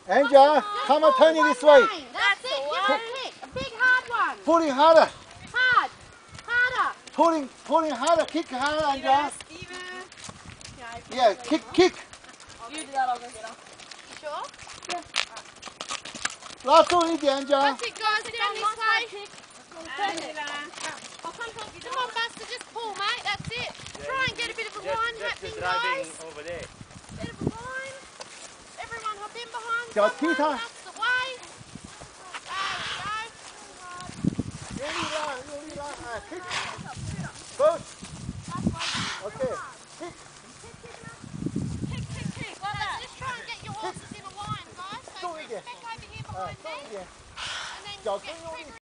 Angela, come and turn it this way. That's it. Give it a kick. A big hard one. Pulling harder. Hard. Harder. Pulling harder. Kick harder, Angela. Steven. Yeah, kick. You do that, I'll go get her. You sure? Last one, easy, Angela. That's it, guys. Down this way. Angela. I'll come on, Buster. Just pull, mate. That's it. Try and get a bit of a line happening, guys. Over there. Bit of a line. Everyone hop in behind Go, someone. Peter. That's the way. There we go. Really line. Kick. Good. Okay. Kick. Kick. Well, that's just try and get your horses in a line, guys. So Go Chris, again. back over here behind me. Yeah. And then Go. get